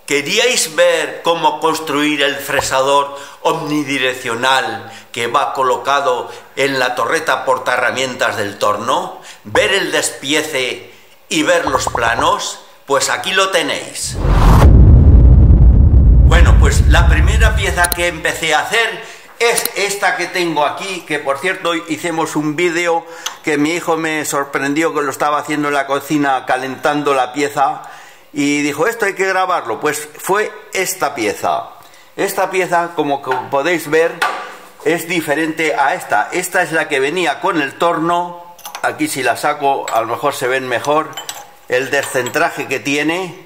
¿Queríais ver cómo construir el fresador omnidireccional que va colocado en la torreta portaherramientas del torno? ¿Ver el despiece y ver los planos? Pues aquí lo tenéis. Bueno, pues la primera pieza que empecé a hacer es esta que tengo aquí, que por cierto hicimos un vídeo que mi hijo me sorprendió que lo estaba haciendo en la cocina calentando la pieza y dijo, esto hay que grabarlo. Pues fue esta pieza. Esta pieza, como podéis ver, es diferente a esta. Esta es la que venía con el torno. Aquí si la saco a lo mejor se ven mejor el descentraje que tiene.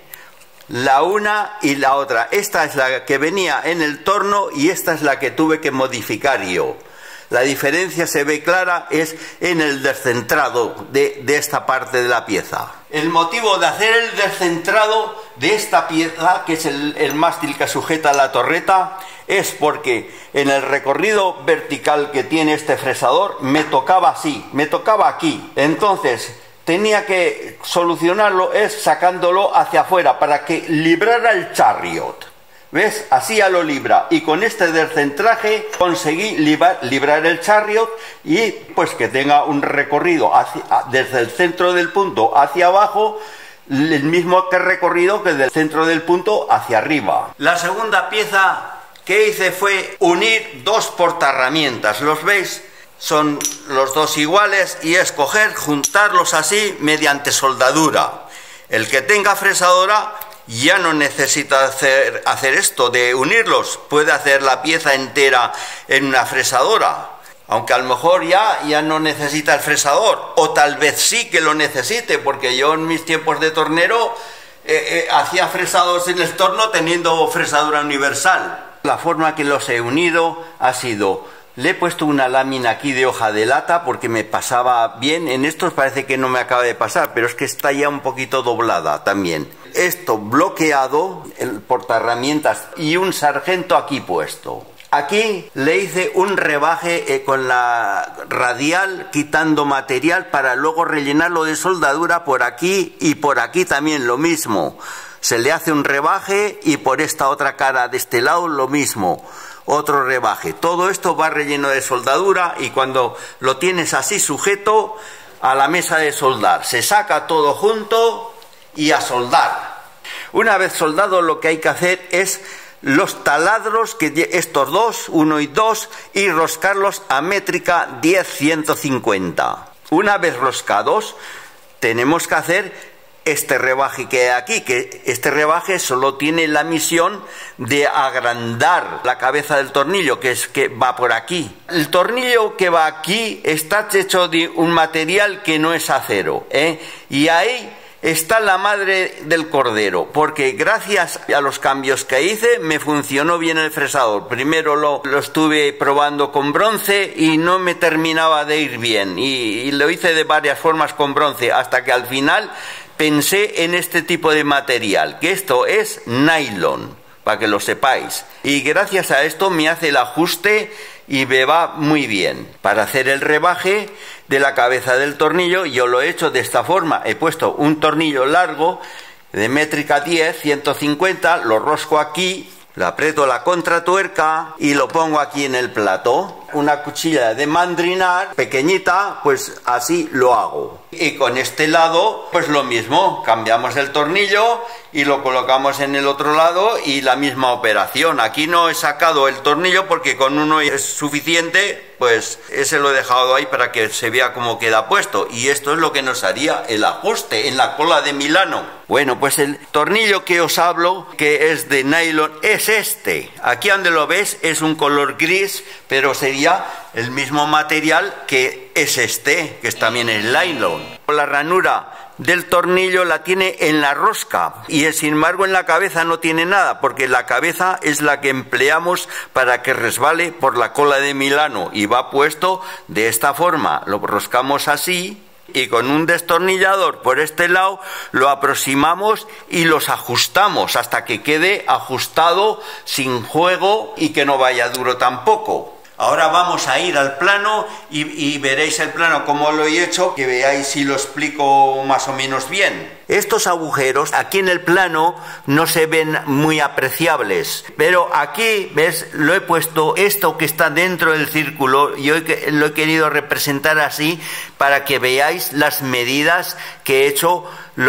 La una y la otra. Esta es la que venía en el torno y esta es la que tuve que modificar yo. La diferencia se ve clara, es en el descentrado de esta parte de la pieza. El motivo de hacer el descentrado de esta pieza, que es el mástil que sujeta la torreta, es porque en el recorrido vertical que tiene este fresador me tocaba así, me tocaba aquí. Entonces tenía que solucionarlo sacándolo hacia afuera para que librara el chariot. ¿Ves? Así ya lo libra. Y con este descentraje conseguí librar el chariot y pues que tenga un recorrido desde el centro del punto hacia abajo, el mismo recorrido que del centro del punto hacia arriba. La segunda pieza que hice fue unir dos portaherramientas. ¿Los veis? Son los dos iguales y escoger, juntarlos así mediante soldadura. El que tenga fresadora ya no necesita hacer esto de unirlos, puede hacer la pieza entera en una fresadora, aunque a lo mejor ya no necesita el fresador, o tal vez sí que lo necesite, porque yo en mis tiempos de tornero hacía fresados en el torno teniendo fresadora universal. La forma que los he unido ha sido: le he puesto una lámina aquí de hoja de lata porque me pasaba bien. En estos parece que no me acaba de pasar, pero es que está ya un poquito doblada también. Esto bloqueado, el portaherramientas, y un sargento aquí puesto. Aquí le hice un rebaje con la radial, quitando material para luego rellenarlo de soldadura por aquí y por aquí también lo mismo. Se le hace un rebaje y por esta otra cara de este lado lo mismo. Otro rebaje. Todo esto va relleno de soldadura y cuando lo tienes así sujeto a la mesa de soldar, se saca todo junto y a soldar. Una vez soldado, lo que hay que hacer es los taladros, que estos dos, 1 y 2, y roscarlos a métrica 10-150. Una vez roscados, tenemos que hacer este rebaje que hay aquí, que este rebaje solo tiene la misión de agrandar la cabeza del tornillo, que va por aquí. El tornillo que va aquí está hecho de un material que no es acero, y ahí está la madre del cordero, porque gracias a los cambios que hice me funcionó bien el fresador. Primero lo estuve probando con bronce y no me terminaba de ir bien, y lo hice de varias formas con bronce, hasta que al final pensé en este tipo de material, que esto es nylon, para que lo sepáis. Y gracias a esto me hace el ajuste y me va muy bien. Para hacer el rebaje de la cabeza del tornillo, yo lo he hecho de esta forma. He puesto un tornillo largo de métrica 10, 150, lo rosco aquí, le aprieto la contratuerca y lo pongo aquí en el plato. Una cuchilla de mandrinar pequeñita, pues así lo hago. Y con este lado, pues lo mismo, cambiamos el tornillo y lo colocamos en el otro lado y la misma operación. Aquí no he sacado el tornillo porque con uno es suficiente, pues ese lo he dejado ahí para que se vea cómo queda puesto. Y esto es lo que nos haría el ajuste en la cola de Milano. Bueno, pues el tornillo que os hablo, que es de nylon, es este. Aquí donde lo ves es un color gris, pero sería el mismo material que es este, que también es nylon. La ranura del tornillo la tiene en la rosca y sin embargo en la cabeza no tiene nada, porque la cabeza es la que empleamos para que resbale por la cola de Milano y va puesto de esta forma. Lo roscamos así y con un destornillador por este lado lo aproximamos y los ajustamos hasta que quede ajustado, sin juego y que no vaya duro tampoco. Ahora vamos a ir al plano y veréis el plano como lo he hecho, que veáis si lo explico más o menos bien. Estos agujeros aquí en el plano no se ven muy apreciables, pero aquí, ¿ves? Lo he puesto, esto que está dentro del círculo, yo lo he querido representar así para que veáis las medidas que he hecho,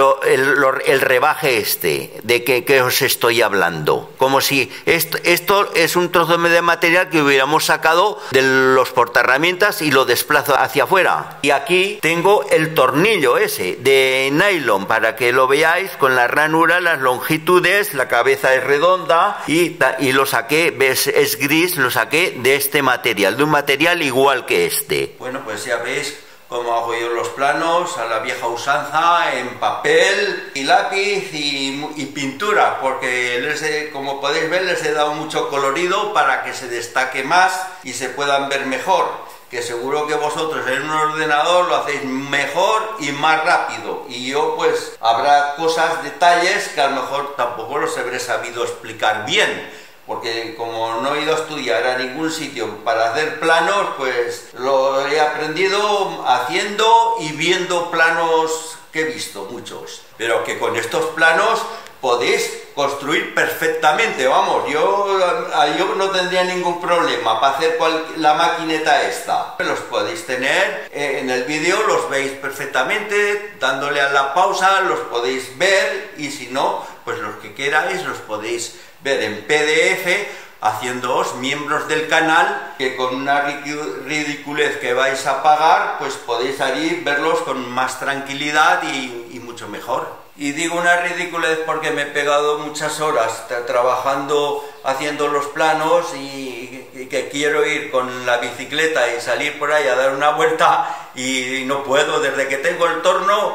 el rebaje de que os estoy hablando. Como si esto es un trozo de material que hubiéramos sacado de los portaherramientas y lo desplazo hacia afuera. Y aquí tengo el tornillo ese de nylon para que lo veáis con la ranura, las longitudes, la cabeza es redonda y lo saqué, ves, es gris, lo saqué de este material, de un material igual que este. Bueno, pues ya veis cómo hago yo los planos a la vieja usanza, en papel y lápiz y pintura, porque como podéis ver les he dado mucho colorido para que se destaque más y se puedan ver mejor, que seguro que vosotros en un ordenador lo hacéis mejor y más rápido, y yo pues habrá cosas, detalles que a lo mejor tampoco los habré sabido explicar bien, porque como no he ido a estudiar a ningún sitio para hacer planos, pues lo he aprendido haciendo y viendo planos que he visto, muchos. Pero que con estos planos podéis construir perfectamente, vamos, yo no tendría ningún problema para hacer la maquineta esta. Los podéis tener en el vídeo, los veis perfectamente, dándole a la pausa, los podéis ver, y si no, pues los que queráis los podéis ver en PDF, haciéndoos miembros del canal, que con una ridiculez que vais a pagar, pues podéis allí verlos con más tranquilidad y mucho mejor. Y digo una ridiculez porque me he pegado muchas horas trabajando, haciendo los planos, y que quiero ir con la bicicleta y salir por ahí a dar una vuelta y no puedo. Desde que tengo el torno,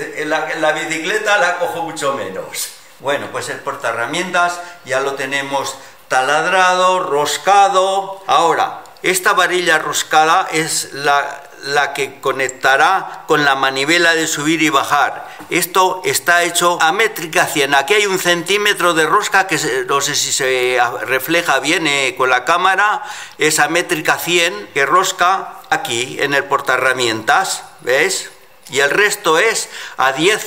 la bicicleta la cojo mucho menos. Bueno, pues el portaherramientas ya lo tenemos taladrado, roscado. Ahora, esta varilla roscada es la que conectará con la manivela de subir y bajar. Esto está hecho a métrica 100. Aquí hay 1 centímetro de rosca que no sé si se refleja bien con la cámara. Es a métrica 100 que rosca aquí en el portaherramientas, ¿ves? Y el resto es a 10,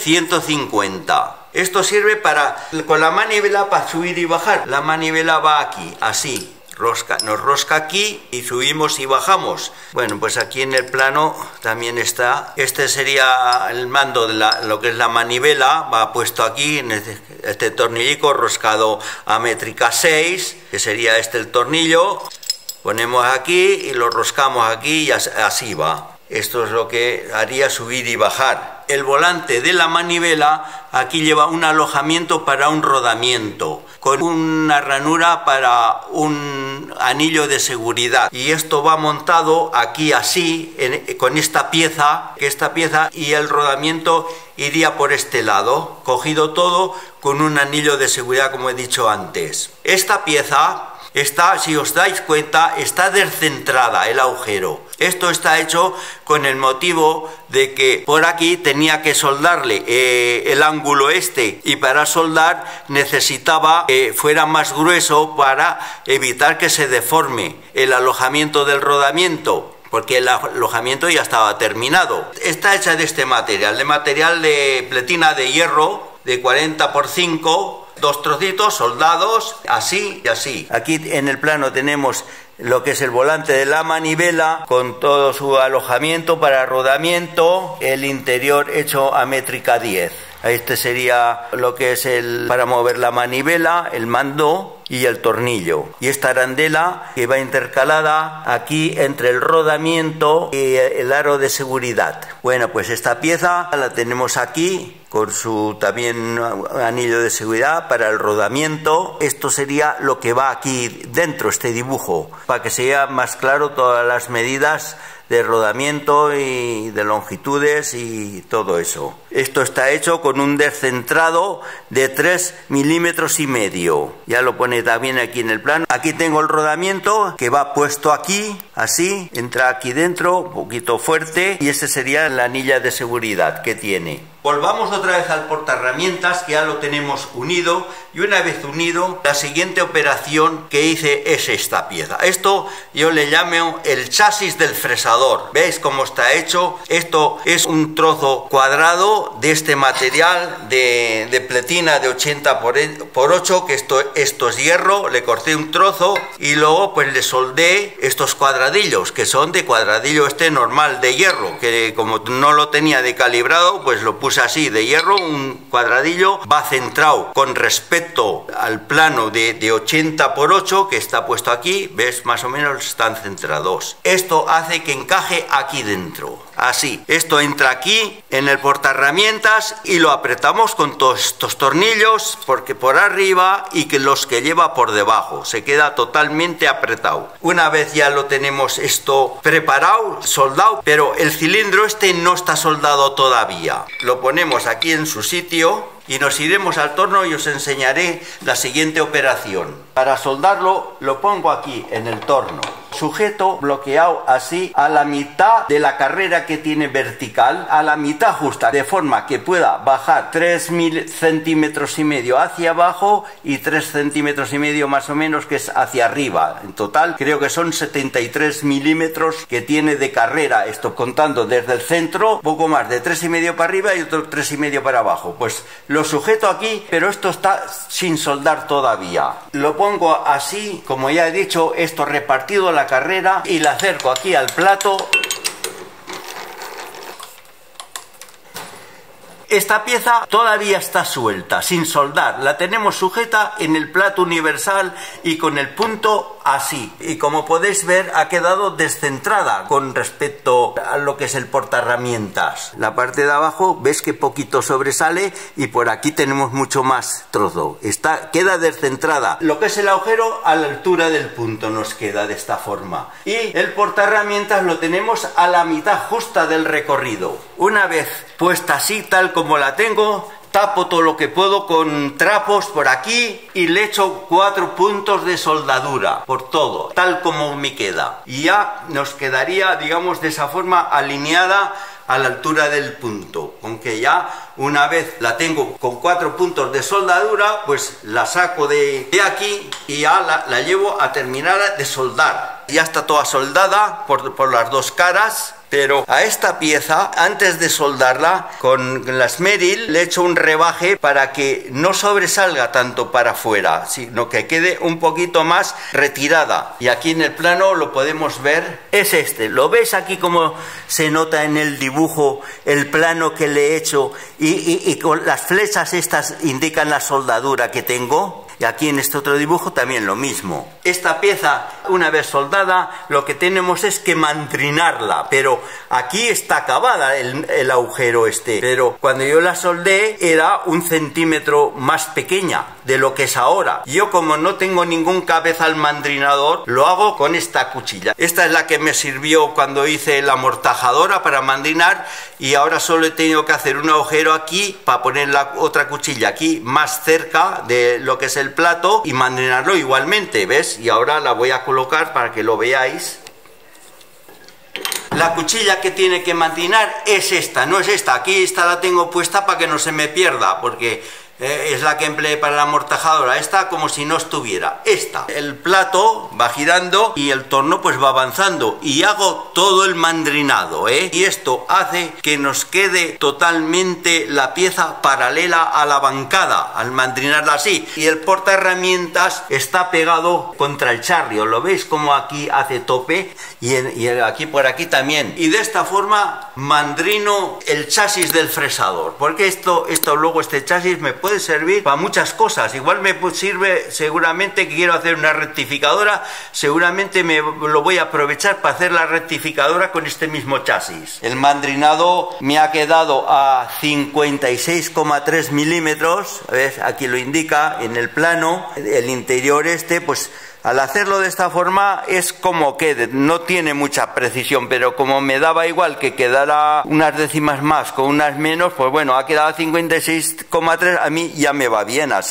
150. Esto sirve con la manivela para subir y bajar. La manivela va aquí, así. Nos rosca aquí y subimos y bajamos. Bueno, pues aquí en el plano también está. Este sería el mando de lo que es la manivela. Va puesto aquí en este tornillico roscado a métrica 6, que sería el tornillo. Ponemos aquí y lo roscamos aquí y así va. Esto es lo que haría subir y bajar. El volante de la manivela aquí lleva un alojamiento para un rodamiento, con una ranura para un anillo de seguridad. Y esto va montado aquí así, con esta pieza, y el rodamiento iría por este lado, cogido todo con un anillo de seguridad, como he dicho antes. Esta pieza si os dais cuenta, está descentrada el agujero. Esto está hecho con el motivo de que por aquí tenía que soldarle el ángulo y para soldar necesitaba que fuera más grueso para evitar que se deforme el alojamiento del rodamiento, porque el alojamiento ya estaba terminado. Está hecha de este material, de pletina de hierro de 40 por 5, 2 trocitos soldados, así y así. Aquí en el plano tenemos lo que es el volante de la manivela con todo su alojamiento para rodamiento, el interior hecho a métrica 10. Este sería lo que es para mover la manivela, el mando y el tornillo. Y esta arandela que va intercalada aquí entre el rodamiento y el aro de seguridad. Bueno, pues esta pieza la tenemos aquí con su también anillo de seguridad para el rodamiento. Esto sería lo que va aquí dentro, este dibujo, para que sea más claro todas las medidas de rodamiento y de longitudes y todo eso. Esto está hecho con un descentrado de 3 milímetros y medio. Ya lo pone también aquí en el plano. Aquí tengo el rodamiento que va puesto aquí, así, entra aquí dentro, un poquito fuerte, y esta sería la anilla de seguridad que tiene. Volvamos otra vez al portaherramientas, que ya lo tenemos unido, y una vez unido, la siguiente operación que hice es esta pieza. Esto yo le llamo el chasis del fresador. ¿Veis cómo está hecho? Esto es un trozo cuadrado de este material de pletina de 80 por 8, que esto es hierro. Le corté un trozo y luego pues le soldé estos cuadradillos, que son de cuadradillo normal de hierro, que como no lo tenía decalibrado, pues lo puse así de hierro. Un cuadradillo va centrado con respecto al plano de 80 por 8 que está puesto aquí. ¿Ves? Más o menos están centrados. Esto hace que encaje aquí dentro, así. Esto entra aquí en el portaherramientas y lo apretamos con todos estos tornillos, porque por arriba y que los que lleva por debajo se queda totalmente apretado. Una vez ya lo tenemos esto preparado, soldado, pero el cilindro no está soldado todavía. Lo ponemos aquí en su sitio y nos iremos al torno y os enseñaré la siguiente operación. Para soldarlo lo pongo aquí en el torno, sujeto, bloqueado así a la mitad de la carrera que tiene vertical, a la mitad justa, de forma que pueda bajar 3 centímetros y medio hacia abajo y 3 centímetros y medio más o menos, que es hacia arriba. En total creo que son 73 milímetros que tiene de carrera, esto contando desde el centro, poco más de 3,5 para arriba y otro 3,5 para abajo. Pues lo sujeto aquí, pero esto está sin soldar todavía. Lo pongo así, como ya he dicho, esto repartido la carrera, y la acerco aquí al plato. Esta pieza todavía está suelta, sin soldar. La tenemos sujeta en el plato universal y con el punto así. Y como podéis ver, ha quedado descentrada con respecto a lo que es el portaherramientas. La parte de abajo, ves que poquito sobresale y por aquí tenemos mucho más trozo. Queda descentrada. Lo que es el agujero a la altura del punto nos queda de esta forma. Y el portaherramientas lo tenemos a la mitad justa del recorrido. Una vez puesta así, tal como la tengo, tapo todo lo que puedo con trapos por aquí y le echo 4 puntos de soldadura por todo, tal como me queda. Y ya nos quedaría, digamos, de esa forma alineada a la altura del punto. Aunque ya una vez la tengo con 4 puntos de soldadura, pues la saco de aquí y ya la llevo a terminar de soldar. Ya está toda soldada por las dos caras. Pero a esta pieza, antes de soldarla, con la esmeril le echo un rebaje para que no sobresalga tanto para afuera, sino que quede un poquito más retirada. Y aquí en el plano lo podemos ver, es este. ¿Lo ves aquí como se nota en el dibujo el plano que le he hecho? Y con las flechas estas indican la soldadura que tengo. Y aquí en este otro dibujo también lo mismo. Esta pieza, una vez soldada, lo que tenemos es que mandrinarla, pero aquí está acabada el agujero pero cuando yo la soldé era 1 centímetro más pequeña de lo que es ahora. Yo, como no tengo ningún cabezal mandrinador, lo hago con esta cuchilla. Esta es la que me sirvió cuando hice la amortajadora para mandrinar, y ahora solo he tenido que hacer un agujero aquí para poner la otra cuchilla aquí más cerca de lo que es el plato y mandrinarlo igualmente, ¿ves? Y ahora la voy a colocar para que lo veáis. La cuchilla que tiene que mandrinar es esta, no es esta. Aquí esta la tengo puesta para que no se me pierda, porque es la que empleé para la amortajadora. Esta como si no estuviera. Esta. El plato va girando y el torno pues va avanzando. Y hago todo el mandrinado, Y esto hace que nos quede totalmente la pieza paralela a la bancada, al mandrinarla así. Y el portaherramientas está pegado contra el charrio. ¿Lo veis como aquí hace tope? Y aquí por aquí también. Y de esta forma mandrino el chasis del fresador. Porque esto luego, este chasis me puede servir para muchas cosas. Igual me sirve, seguramente que quiero hacer una rectificadora, seguramente me lo voy a aprovechar para hacer la rectificadora con este mismo chasis. El mandrinado me ha quedado a 56,3 milímetros, ¿ves? Aquí lo indica en el plano. El interior pues al hacerlo de esta forma es como quede, no tiene mucha precisión, pero como me daba igual que quedara unas décimas más con unas menos, pues bueno, ha quedado 56,3, a mí ya me va bien así.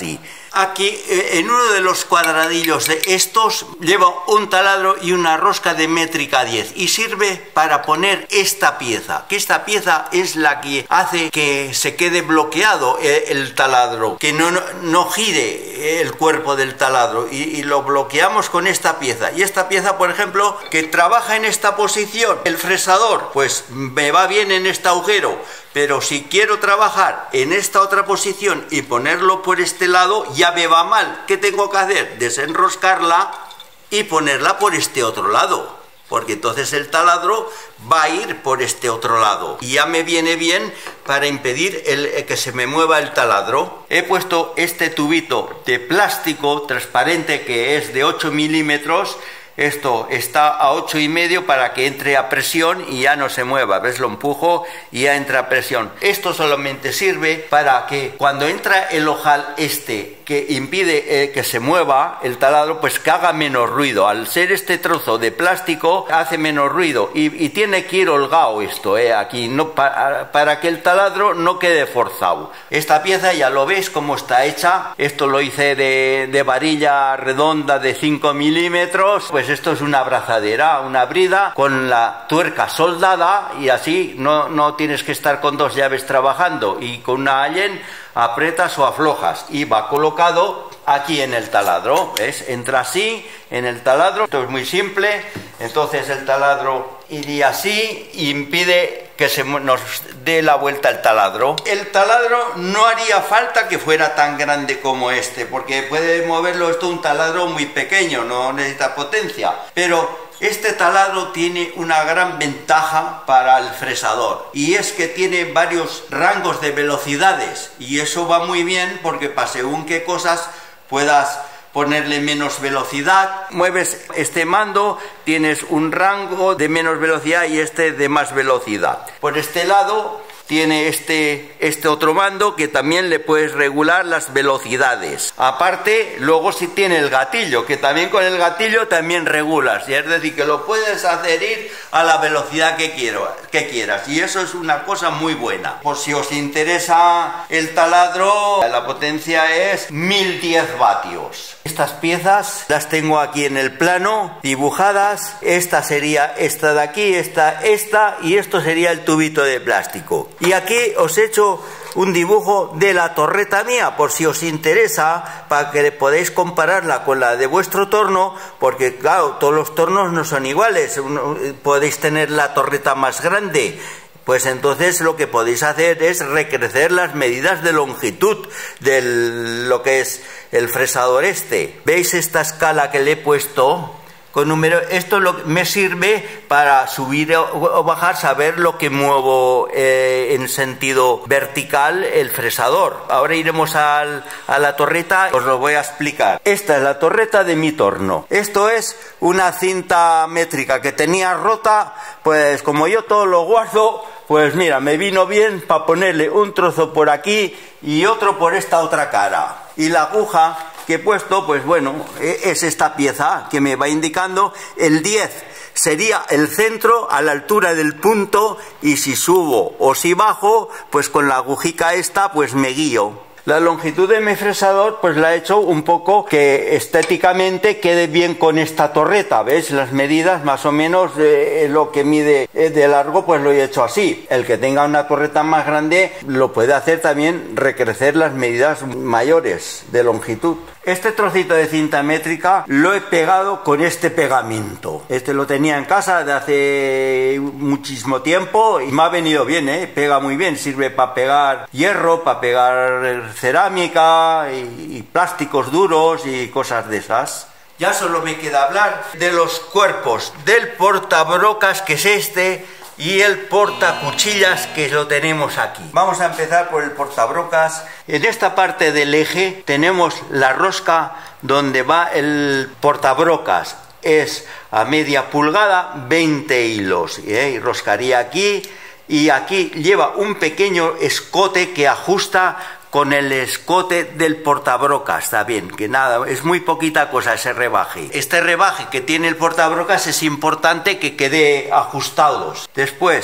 Aquí, en uno de los cuadradillos de estos, lleva un taladro y una rosca de métrica 10 y sirve para poner esta pieza, que esta pieza es la que hace que se quede bloqueado el taladro, que no gire el cuerpo del taladro, y lo bloqueamos con esta pieza. Y esta pieza, por ejemplo, que trabaja en esta posición, el fresador, pues me va bien en este agujero, pero si quiero trabajar en esta otra posición y ponerlo por este lado, ya me va mal. ¿Qué tengo que hacer? Desenroscarla y ponerla por este otro lado, porque entonces el taladro va a ir por este otro lado y ya me viene bien para impedir que se me mueva el taladro. He puesto este tubito de plástico transparente que es de 8 milímetros. Esto está a 8,5 para que entre a presión y ya no se mueva. ¿Ves? Lo empujo y ya entra a presión. Esto solamente sirve para que cuando entra el ojal que impide que se mueva el taladro, pues que haga menos ruido. Al ser este trozo de plástico hace menos ruido y tiene que ir holgado esto, aquí, no, para que el taladro no quede forzado. Esta pieza ya lo veis cómo está hecha. Esto lo hice de varilla redonda de 5 milímetros. Pues esto es una abrazadera, una brida con la tuerca soldada, y así no tienes que estar con dos llaves trabajando, y con una allen aprietas o aflojas y va colocado aquí en el taladro. ¿Ves? Entra así en el taladro. Esto es muy simple. Entonces el taladro iría así y impide que se nos dé la vuelta el taladro. El taladro no haría falta que fuera tan grande como este, porque puede moverlo esto un taladro muy pequeño, no necesita potencia, pero este taladro tiene una gran ventaja para el fresador, y es que tiene varios rangos de velocidades, y eso va muy bien porque para según qué cosas puedas ponerle menos velocidad. Mueves este mando, tienes un rango de menos velocidad y este de más velocidad. Por este lado tiene este otro mando que también le puedes regular las velocidades. Aparte, luego sí tiene el gatillo, que también con el gatillo también regulas. Y es decir, que lo puedes hacer ir a la velocidad que quieras. Y eso es una cosa muy buena. Por si os interesa el taladro, la potencia es 1010 vatios. Estas piezas las tengo aquí en el plano, dibujadas. Esta sería esta de aquí, esta, y esto sería el tubito de plástico. Y aquí os he hecho un dibujo de la torreta mía, por si os interesa, para que podéis compararla con la de vuestro torno, porque claro, todos los tornos no son iguales. Podéis tener la torreta más grande. Pues entonces lo que podéis hacer es recrecer las medidas de longitud de lo que es el fresador este. ¿Veis esta escala que le he puesto? Con número, esto me sirve para subir o bajar, saber lo que muevo en sentido vertical el fresador. Ahora iremos a la torreta, os lo voy a explicar. Esta es la torreta de mi torno. Esto es una cinta métrica que tenía rota, pues como yo todo lo guardo, pues mira, me vino bien para ponerle un trozo por aquí y otro por esta otra cara. Y la aguja que he puesto, pues bueno, es esta pieza que me va indicando el 10. Sería el centro a la altura del punto, y si subo o si bajo, pues con la agujica esta pues me guío. La longitud de mi fresador pues la he hecho un poco que estéticamente quede bien con esta torreta. ¿Ves? Las medidas más o menos lo que mide de largo pues lo he hecho así. El que tenga una torreta más grande lo puede hacer también recrecer las medidas mayores de longitud. Este trocito de cinta métrica lo he pegado con este pegamento. Este lo tenía en casa de hace muchísimo tiempo y me ha venido bien, pega muy bien. Sirve para pegar hierro, para pegar cerámica y plásticos duros y cosas de esas. Ya solo me queda hablar de los cuerpos del portabrocas, que es este, y el portacuchillas, que lo tenemos aquí. Vamos a empezar por el portabrocas. En esta parte del eje tenemos la rosca donde va el portabrocas. Es a media pulgada, 20 hilos. Y roscaría aquí, y aquí lleva un pequeño escote que ajusta con el escote del portabrocas. Está bien, que nada, es muy poquita cosa ese rebaje. Este rebaje que tiene el portabrocas es importante que quede ajustados. Después,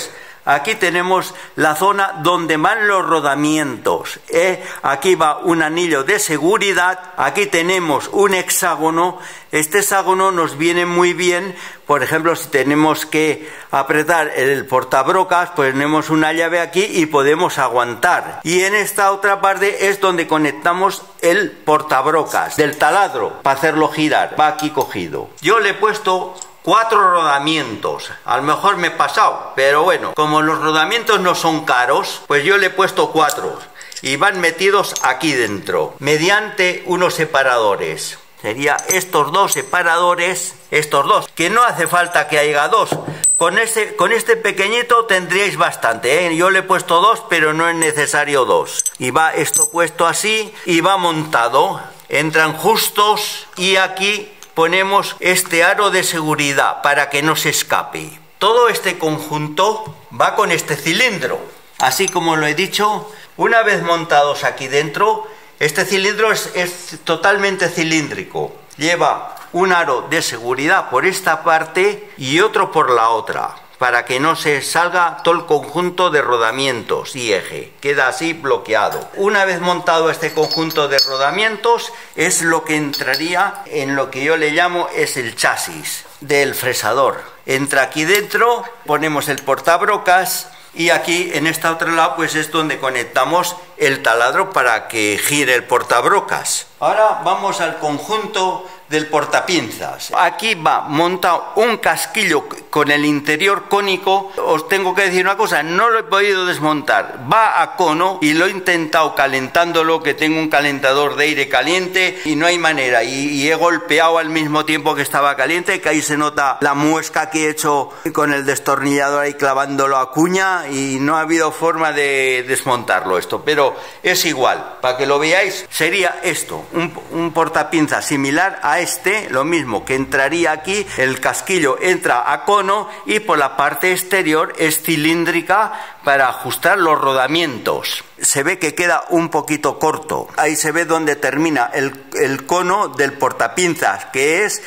Aquí tenemos la zona donde van los rodamientos. Aquí va un anillo de seguridad. Aquí tenemos un hexágono. Este hexágono nos viene muy bien. Por ejemplo, si tenemos que apretar el portabrocas, pues tenemos una llave aquí y podemos aguantar. Y en esta otra parte es donde conectamos el portabrocas del taladro para hacerlo girar. Va aquí cogido. Yo le he puesto 4 rodamientos, a lo mejor me he pasado, pero bueno, como los rodamientos no son caros, pues yo le he puesto 4 y van metidos aquí dentro, mediante unos separadores. Sería estos 2 separadores, estos 2, que no hace falta que haya 2. Con este pequeñito tendríais bastante, ¿eh? Yo le he puesto 2, pero no es necesario 2. Y va esto puesto así y va montado. Entran justos y aquí ponemos este aro de seguridad para que no se escape. Todo este conjunto va con este cilindro. Así como lo he dicho, una vez montados aquí dentro, este cilindro es totalmente cilíndrico. Lleva un aro de seguridad por esta parte y otro por la otra, para que no se salga todo el conjunto de rodamientos y eje. Queda así bloqueado. Una vez montado este conjunto de rodamientos, es lo que entraría en lo que yo le llamo es el chasis del fresador. Entra aquí dentro, ponemos el portabrocas y aquí en esta otra lado pues es donde conectamos el taladro para que gire el portabrocas. Ahora vamos al conjunto del portapinzas. Aquí va montado un casquillo con el interior cónico. Os tengo que decir una cosa, no lo he podido desmontar. Va a cono y lo he intentado calentándolo, que tengo un calentador de aire caliente y no hay manera. Y he golpeado al mismo tiempo que estaba caliente, que ahí se nota la muesca que he hecho con el destornillador ahí clavándolo a cuña y no ha habido forma de desmontarlo esto. Pero es igual, para que lo veáis, sería esto, un portapinzas similar a este, lo mismo, que entraría aquí, el casquillo entra a cono y por la parte exterior es cilíndrica para ajustar los rodamientos. Se ve que queda un poquito corto. Ahí se ve donde termina el cono del portapinzas, que es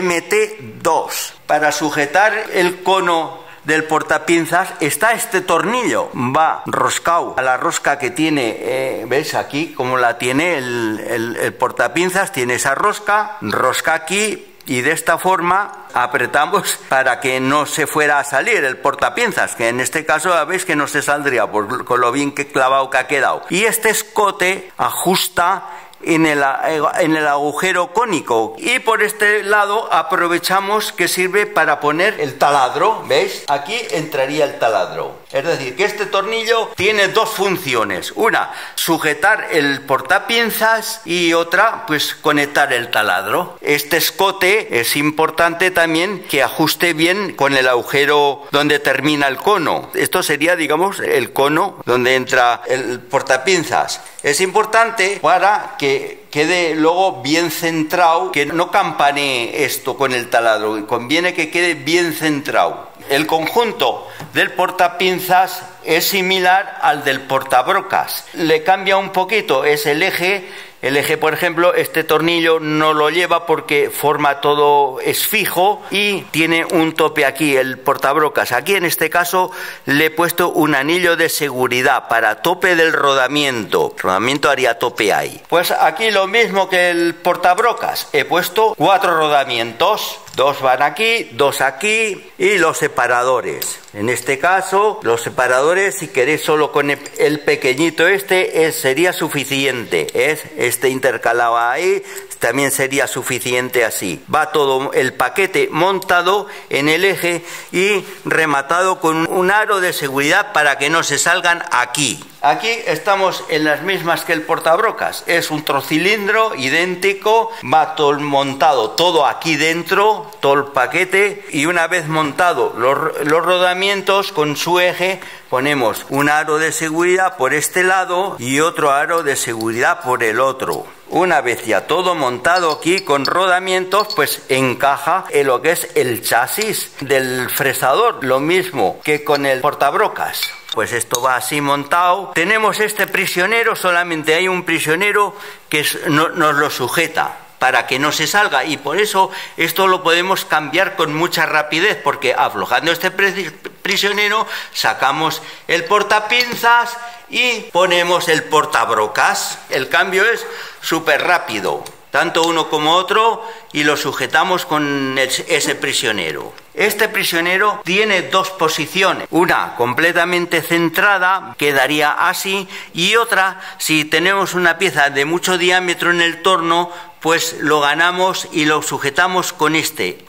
MT2. Para sujetar el cono del portapinzas está este tornillo, va roscado a la rosca que tiene, ¿ves aquí como la tiene el portapinzas? Tiene esa rosca aquí y de esta forma apretamos para que no se fuera a salir el portapinzas, que en este caso ya veis que no se saldría con lo bien que clavado que ha quedado. Y este escote ajusta en el agujero cónico y por este lado aprovechamos que sirve para poner el taladro. ¿Veis? Aquí entraría el taladro. Es decir, que este tornillo tiene 2 funciones. Una, sujetar el portapinzas y otra, pues conectar el taladro. Este escote es importante también que ajuste bien con el agujero donde termina el cono. Esto sería, digamos, el cono donde entra el portapinzas. Es importante para que quede luego bien centrado, que no campanee esto con el taladro. Conviene que quede bien centrado. El conjunto del portapinzas es similar al del portabrocas. Le cambia un poquito, es el eje. El eje, por ejemplo, este tornillo no lo lleva porque forma todo, es fijo y tiene un tope aquí, el portabrocas. Aquí en este caso le he puesto un anillo de seguridad para tope del rodamiento. El rodamiento haría tope ahí. Pues aquí lo mismo que el portabrocas. He puesto 4 rodamientos. 2 van aquí, 2 aquí y los separadores. En este caso, los separadores, si queréis solo con el pequeñito sería suficiente. Este intercalado ahí también sería suficiente así. Va todo el paquete montado en el eje y rematado con un aro de seguridad para que no se salgan aquí. Aquí estamos en las mismas que el portabrocas. Es un trocilindro idéntico, va todo montado, todo aquí dentro, todo el paquete, y una vez montado los rodamientos con su eje, ponemos un aro de seguridad por este lado y otro aro de seguridad por el otro. Una vez ya todo montado aquí con rodamientos, pues encaja en lo que es el chasis del fresador, lo mismo que con el portabrocas. Pues esto va así montado. Tenemos este prisionero, solamente hay un prisionero que nos lo sujeta. para que no se salga, y por eso esto lo podemos cambiar con mucha rapidez, porque aflojando este prisionero sacamos el portapinzas y ponemos el portabrocas. El cambio es súper rápido, tanto uno como otro, y lo sujetamos con ese prisionero. Este prisionero tiene dos posiciones, una completamente centrada, quedaría así, y otra, si tenemos una pieza de mucho diámetro en el torno, pues lo ganamos y lo sujetamos con este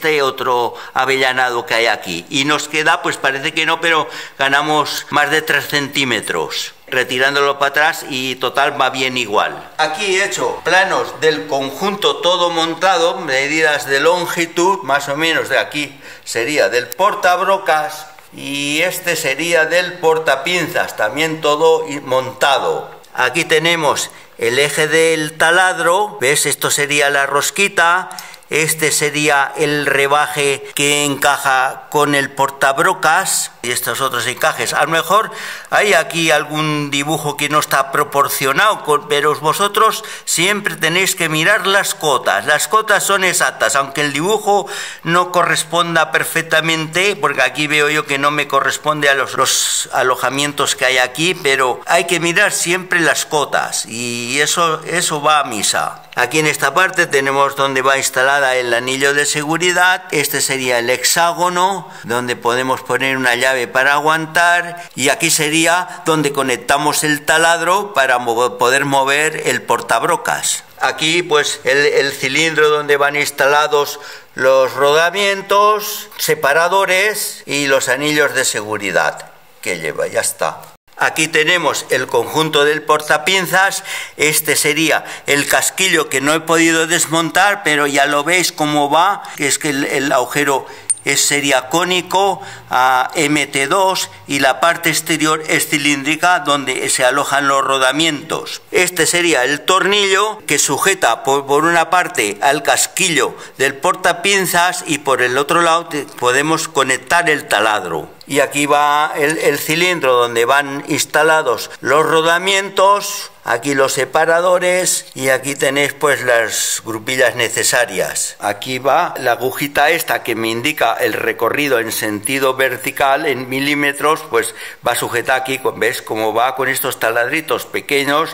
otro avellanado que hay aquí, y nos queda, pues parece que no, pero ganamos más de 3 centímetros retirándolo para atrás, y total va bien igual. Aquí he hecho planos del conjunto todo montado, medidas de longitud, más o menos de aquí sería del portabrocas y este sería del portapinzas, también todo montado. Aquí tenemos el eje del taladro, ¿ves? Esto sería la rosquita. Este sería el rebaje que encaja con el portabrocas y estos otros encajes. A lo mejor hay aquí algún dibujo que no está proporcionado, pero vosotros siempre tenéis que mirar las cotas. Las cotas son exactas, aunque el dibujo no corresponda perfectamente, porque aquí veo yo que no me corresponde a los alojamientos que hay aquí, pero hay que mirar siempre las cotas, y eso va a misa. Aquí en esta parte tenemos donde va instalada el anillo de seguridad. Este sería el hexágono, donde podemos poner una llave para aguantar, y aquí sería donde conectamos el taladro para poder mover el portabrocas. Aquí pues el cilindro donde van instalados los rodamientos, separadores y los anillos de seguridad que lleva, ya está. Aquí tenemos el conjunto del portapinzas. Este sería el casquillo que no he podido desmontar, pero ya lo veis cómo va, que es que el agujero sería cónico a MT2 y la parte exterior es cilíndrica donde se alojan los rodamientos. Este sería el tornillo que sujeta por una parte al casquillo del portapinzas, y por el otro lado podemos conectar el taladro. Y aquí va el cilindro donde van instalados los rodamientos, aquí los separadores, y aquí tenéis pues las grupillas necesarias. Aquí va la agujita esta que me indica el recorrido en sentido vertical en milímetros, pues va sujetada aquí, ¿ves cómo va? Con estos taladritos pequeños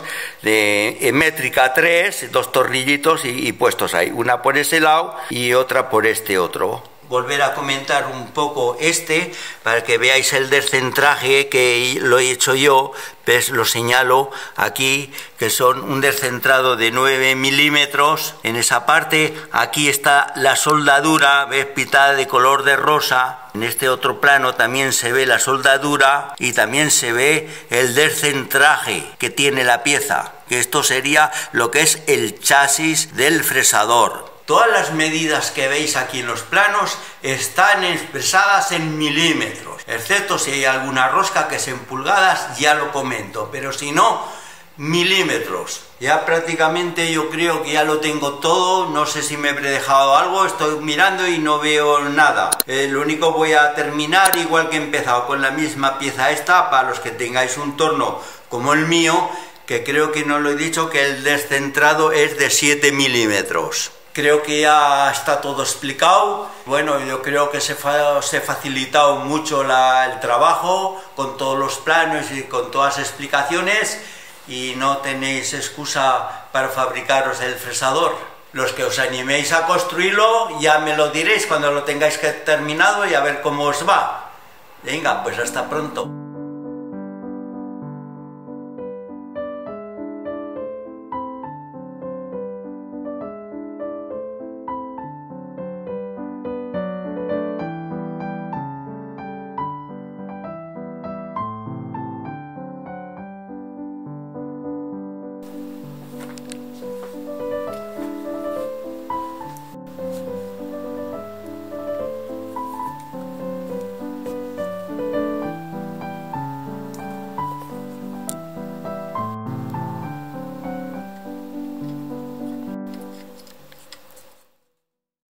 de métrica 3, 2 tornillitos y puestos ahí, una por ese lado y otra por este otro. Volver a comentar un poco para que veáis el descentraje que lo he hecho yo. ¿Ves? Lo señalo aquí, que son un descentrado de 9 milímetros en esa parte. Aquí está la soldadura, ¿ves? Pintada de color de rosa. En este otro plano también se ve la soldadura y también se ve el descentraje que tiene la pieza, que esto sería lo que es el chasis del fresador. Todas las medidas que veis aquí en los planos están expresadas en milímetros, excepto si hay alguna rosca que es en pulgadas, ya lo comento, pero si no, milímetros. Ya prácticamente yo creo que ya lo tengo todo, no sé si me habré dejado algo, estoy mirando y no veo nada. Lo único, voy a terminar igual que he empezado, con la misma pieza esta, para los que tengáis un torno como el mío, que creo que no lo he dicho, que el descentrado es de 7 milímetros. Creo que ya está todo explicado. Bueno, yo creo que se ha facilitado mucho el trabajo con todos los planos y con todas las explicaciones, y no tenéis excusa para fabricaros el fresador. Los que os animéis a construirlo ya me lo diréis cuando lo tengáis terminado y a ver cómo os va. Venga, pues hasta pronto.